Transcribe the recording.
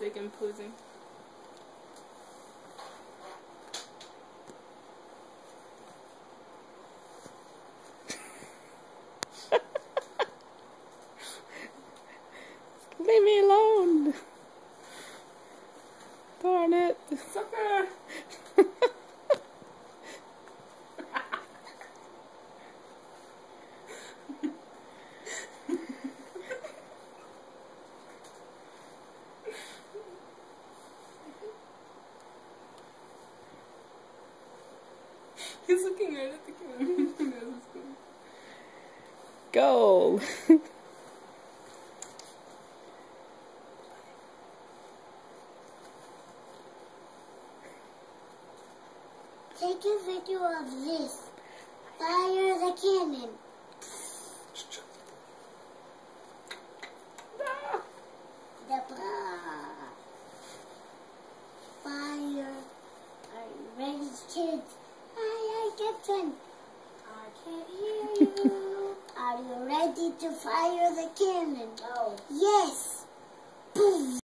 music and posing. Leave me alone. Darn it. Sucker. He's looking right at the camera. Go. Take a video of this. Fire the cannon. The fire. Are you ready, kids? Hi, Captain. I can't hear you. Are you ready to fire the cannon? No. Yes. Boom.